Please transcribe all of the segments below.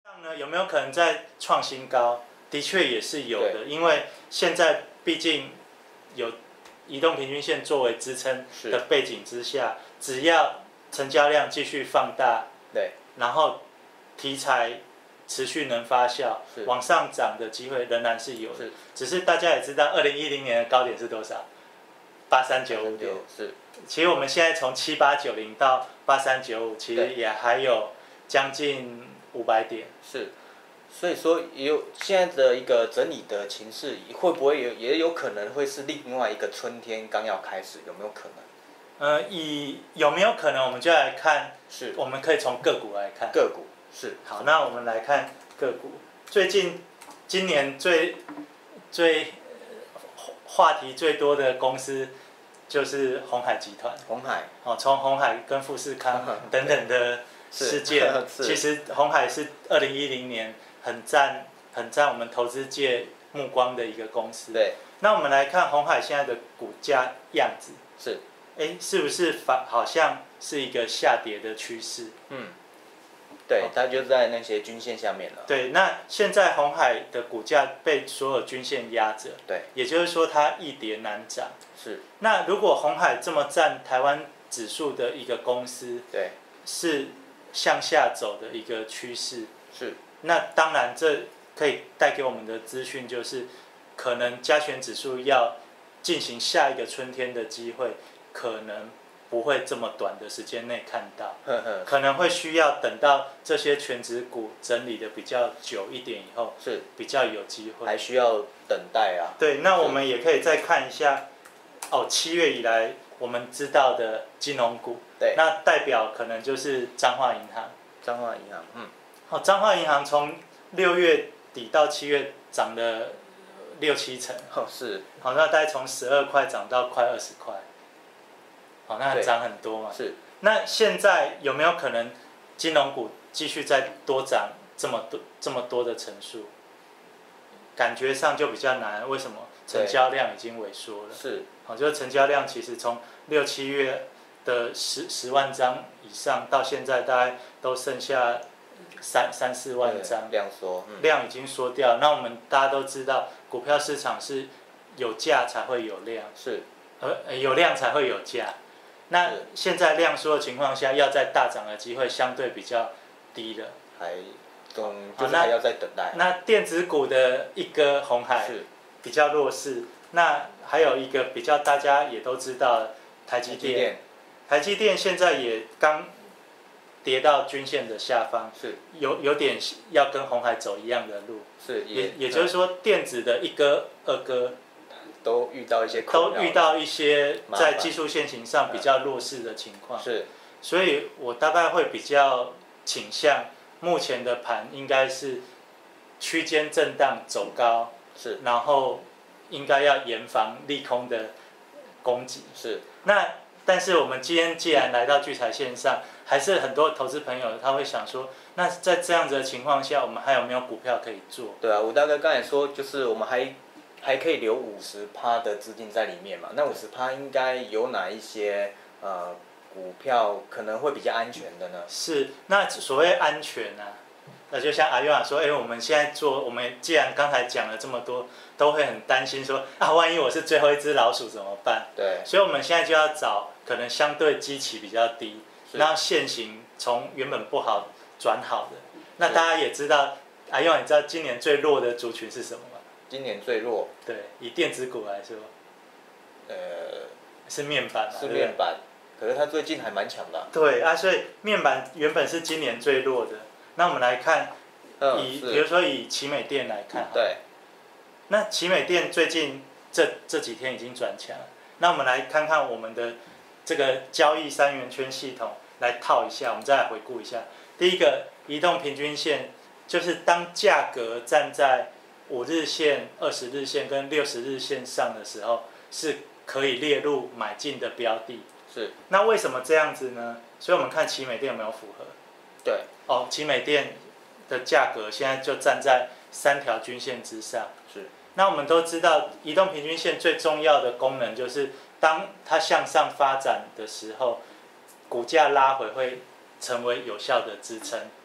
呢，有没有可能再创新高？的确也是有的，因为现在毕竟有移动平均线作为支撑的背景之下，只要成交量继续放大， 对， 然后题材持续能发酵，往上涨的机会仍然是有的。只是大家也知道，2010年的高点是多少？8395点。 是。 其实我们现在从7890到8395，其实也还有将近500点。 是。所以说，现在的一个整理的情势，会不会也有可能会是另外一个春天刚要开始？有没有可能？ 有没有可能，我们就来看， 是， 我们可以从个股来看。 个股是。 好，那我们来看个股。最近今年最话题最多的公司就是鸿海集团。 鸿海。 从鸿海跟富士康等等的事件，其实鸿海是2010年很占我们投资界目光的一个公司。 对。 那我们来看鸿海现在的股价样子。 是。 是不是好像是一个下跌的趋势？ 对，它就在那些均线下面了。 对，那现在鸿海的股价被所有均线压着， 对， 也就是说它易跌难涨。 是。那如果鸿海这么占台湾指数的一个公司， 对， 是向下走的一个趋势。 是。 那当然，这可以带给我们的资讯就是，可能加权指数要进行下一个春天的机会。可能不会这么短的时间内看到，可能会需要等到这些权值股整理的比较久一点以后， 是比较有机会。 还需要等待啊。 对，那我们也可以再看一下，7月以来我们知道的金融股， 对， 那代表可能就是彰化银行。 彰化银行， 彰化银行从6月底到7月涨了6-7成， 是。 那大概从12块涨到快20块。那涨很多嘛。 是。 那现在有没有可能金融股继续再多涨这么多的成数？感觉上就比较难。为什么？成交量已经萎缩了。 是。 就是成交量其实从6-7月的10万张以上，到现在大概都剩下3-4万张。 量缩。 量已经缩掉。那我们大家都知道，股票市场是有价才会有量。 是。 有量才会有价。那现在量缩的情况下，要再大涨的机会相对比较低了， 就是还要再等待。 那电子股的一个鸿海比较弱势，那还有一个比较大家也都知道的台积电。台积电现在也刚跌到均线的下方， 是有点要跟鸿海走一样的路。 是， 也就是说，电子的一哥、二哥。 都遇到一些在技术线型上比较弱势的情况， 是， 所以我大概会比较倾向目前的盘应该是区间震荡走高， 是， 然后应该要严防利空的攻击， 是。 但是我们今天既然来到聚财线上，还是很多投资朋友他会想说，那在这样子的情况下，我们还有没有股票可以做？ 对啊，我大概刚才说就是我们还可以留50%的资金在里面嘛？那50%应该有哪一些股票可能会比较安全的呢？ 是，那所谓安全啊，那就像阿优说，我们现在做，我们既然刚才讲了这么多，都会很担心说万一我是最后一只老鼠怎么办？ 对， 所以我们现在就要找可能相对基期比较低，然后现行从原本不好转好的。那大家也知道，阿优，你知道今年最弱的族群是什么吗？ 今年最弱， 对，以电子股来说，是面板嘛？ 是面板，可是它最近还蛮强的。 对啊，所以面板原本是今年最弱的。那我们来看，比如说以奇美电来看， 对， 那奇美电最近这几天已经转强，那我们来看看我们的这个交易3元圈系统来套一下，我们再来回顾一下。第一个移动平均线，就是当价格站在5日线、20日线跟60日线上的时候，是可以列入买进的标的。 是。那为什么这样子呢？所以我们看奇美电有没有符合？ 对。 奇美电的价格现在就站在3条均线之上。 是。 那我们都知道，移动平均线最重要的功能就是当它向上发展的时候，股价拉回会成为有效的支撑。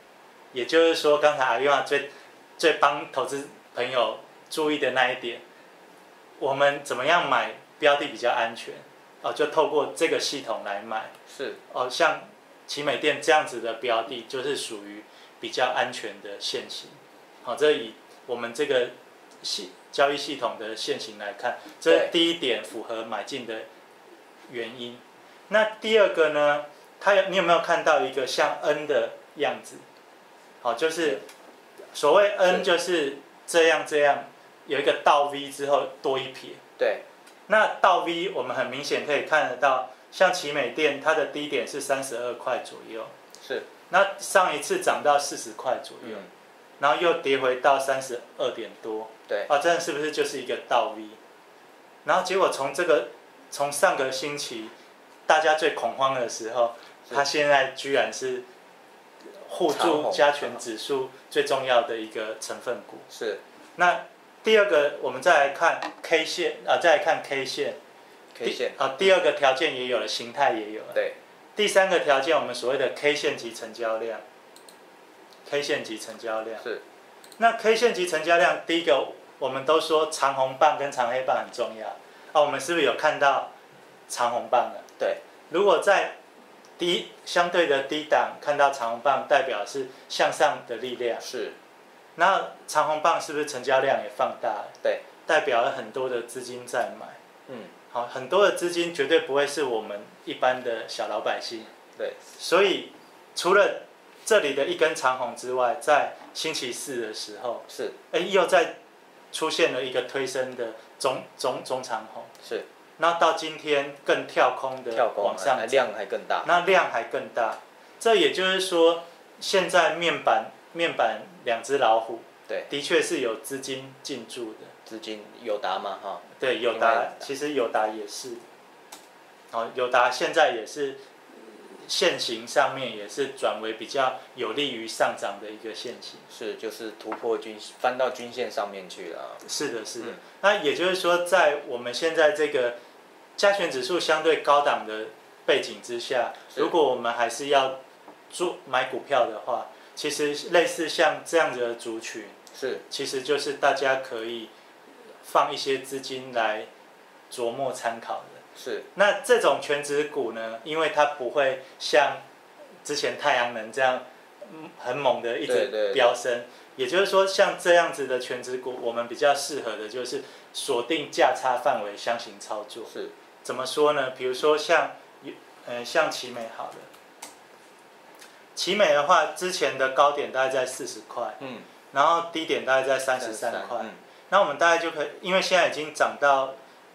也就是说，刚才阿优啊最帮投资朋友注意的那一点，我们怎么样买标的比较安全？哦，就透过这个系统来买。 是。 哦，像奇美店这样子的标的，就是属于比较安全的现行。好，这以我们这个交易系统的现行来看，这第一点符合买进的原因。那第二个呢，你有没有看到一个像 N 的样子？好，就是所谓 N 就是这样，有一个倒 V 之后多一撇。 对。 那倒 V 我们很明显可以看得到，像奇美店它的低点是32块左右。 是。 那上一次涨到40块左右。然后又跌回到32点多， 对， 啊，这是不是就是一个倒 V？ 然后结果从上个星期大家最恐慌的时候，它现在居然是护住加权指数最重要的一个成分股。 是。 那第二个，我们再来看 K 线啊，再来看 K 线。 K 线啊，第二个条件也有了，形态也有了。 对。 第三个条件，我们所谓的 K 线级成交量。K 线级成交量是， 那 K 线级成交量，第一个我们都说长红棒跟长黑棒很重要啊，我们是不是有看到长红棒了？ 对， 如果在相对的低档看到长红棒，代表是向上的力量。 是， 那长红棒是不是成交量也放大了？ 对， 代表了很多的资金在买。好，很多的资金绝对不会是我们一般的小老百姓。 对， 所以除了这里的一根长红之外，在星期四的时候， 是， 又再出现了一个推升的中长红， 是， 那到今天更跳空的往上， 量还更大， 那量还更大，这也就是说，现在面板两只老虎， 对， 的确是有资金进驻的， 资金友达嘛哈， 对，友达其实友达也是，哦，友达现在也是。线型上面也是转为比较有利于上涨的一个线型， 是就是突破翻到均线上面去了。 是的，是的。那也就是说，在我们现在这个加权指数相对高档的背景之下，如果我们还是要买股票的话，其实类似像这样子的族群， 是， 其实就是大家可以放一些资金来琢磨参考的。 是， 那这种全指股呢，因为它不会像之前太阳能这样很猛的一直飙升，也就是说，像这样子的全指股，我们比较适合的就是锁定价差范围相行操作。 是， 怎么说呢？比如说像奇美好了，奇美的话，之前的高点大概在40块，然后低点大概在33块，那我们大概就可以，因为现在已经涨到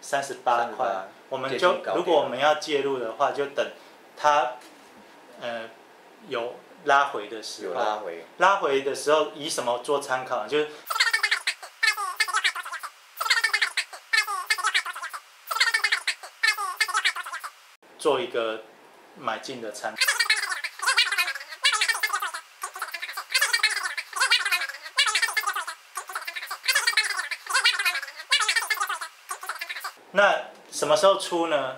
38块。我们就如果我们要介入的话，就等它有拉回的时候，拉回的时候以什么做参考？就是做一个买进的参考。那什么时候出呢？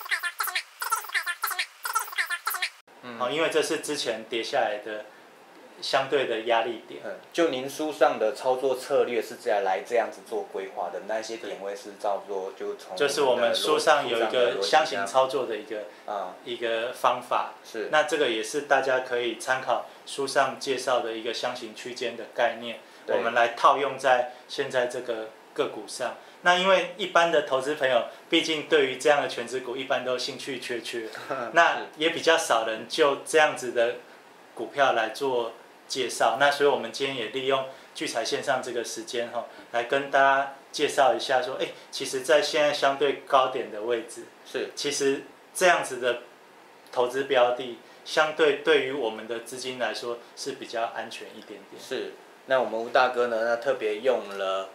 因为这是之前跌下来的相对的压力点。 就您书上的操作策略是这样子做规划的，那些点位是照做就是我们书上有一个箱型操作的一个方法。 是。 那这个也是大家可以参考书上介绍的一个箱型区间的概念，我们来套用在现在这个个股上。那因为一般的投资朋友，毕竟对于这样的全指股一般都兴趣缺缺，那也比较少人就这样子的股票来做介绍。那所以我们今天也利用聚财线上这个时间来跟大家介绍一下说，其实在现在相对高点的位置，其实这样子的投资标的，相对于我们的资金来说是比较安全一点点。 是。那我们吴大哥呢，特别用了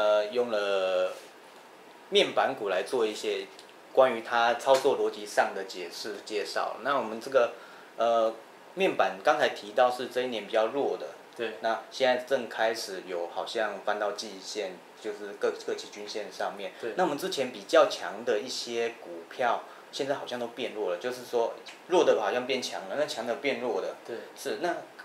面板股来做一些关于它操作逻辑上的介绍。那我们这个面板刚才提到是这一年比较弱的， 对。 那现在正开始有好像翻到季线，就是各期均线上面。 对。 那我们之前比较强的一些股票，现在好像都变弱了，就是说弱的好像变强了，那强的变弱的。 对。 是。那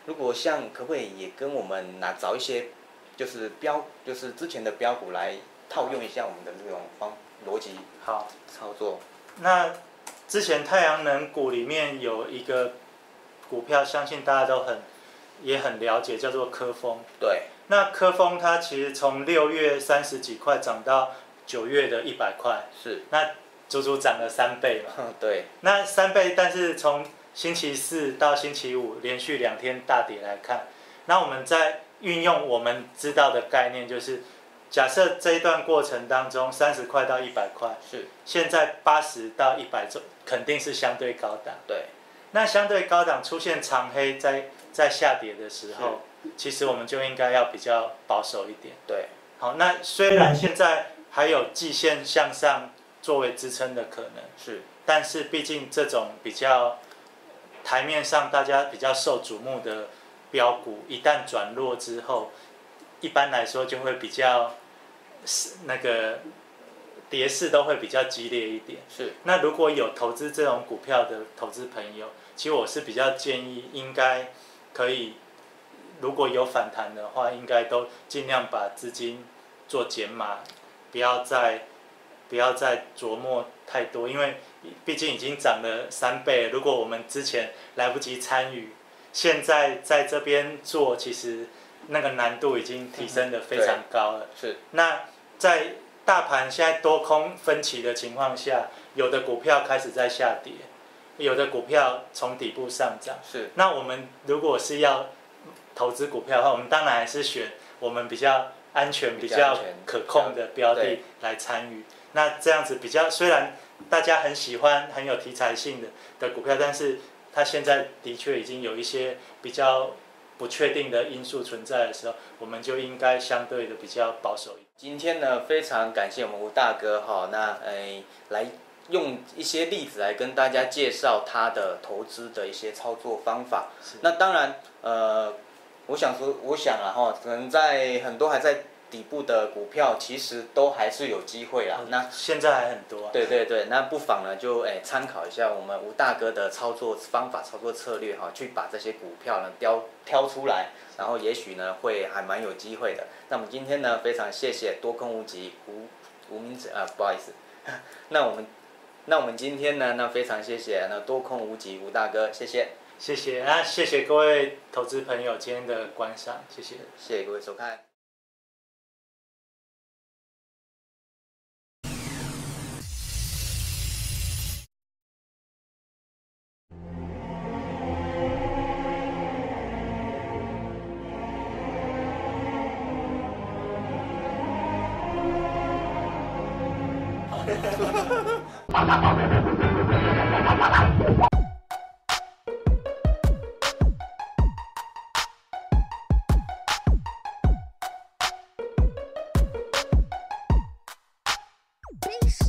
如果像可不可以也跟我们找一些就是之前的标股来套用一下我们的这种逻辑好操作？ 那之前太阳能股里面有一个股票，相信大家也很了解，叫做科丰。 对。 那科丰它其实从6月30几块涨到9月的100块， 是。 那足足涨了3倍嘛。 对。 那3倍，但是从星期4到星期5连续2天大跌来看，那我们在运用我们知道的概念，就是假设这一段过程当中30块到100块， 是。现在80到100肯定是相对高档。 对。那相对高档出现长黑在下跌的时候，其实我们就应该要比较保守一点。 对。 好，那虽然现在还有季线向上作为支撑的可能， 是， 但是毕竟这种比较台面上大家比较受瞩目的标股，一旦转弱之后，一般来说就会比较那个跌势都会比较激烈一点。 是。那如果有投资这种股票的投资朋友，其实我是比较建议，应该可以，如果有反弹的话，应该都尽量把资金做减码，不要再琢磨太多，因为毕竟已经涨了3倍了。如果我们之前来不及参与，现在在这边做，其实那个难度已经提升得非常高了。 是。 那在大盘现在多空分歧的情况下，有的股票开始在下跌，有的股票从底部上涨。 是。 那我们如果是要投资股票的话，我们当然还是选我们比较安全、比较可控的标的来参与。那这样子比较，虽然大家很喜欢很有题材性的股票，但是它现在的确已经有一些比较不确定的因素存在的时候，我们就应该相对的比较保守一点。 今天呢，非常感谢我们吴大哥哈，那来用一些例子来跟大家介绍他的投资的一些操作方法。那当然，我想啊哈，可能在很多还在底部的股票，其实都还是有机会啦。那现在还很多。 对对对，那不妨呢就参考一下我们吴大哥的操作方法、操作策略哈，去把这些股票呢挑出来，然后也许呢会还蛮有机会的。那我们今天呢非常谢谢多空无极吴明子不好意思，那我们今天呢非常谢谢多空无极吴大哥，谢谢。 谢谢啊，谢谢各位投资朋友今天的观赏，谢谢， 谢谢各位收看。 Peace.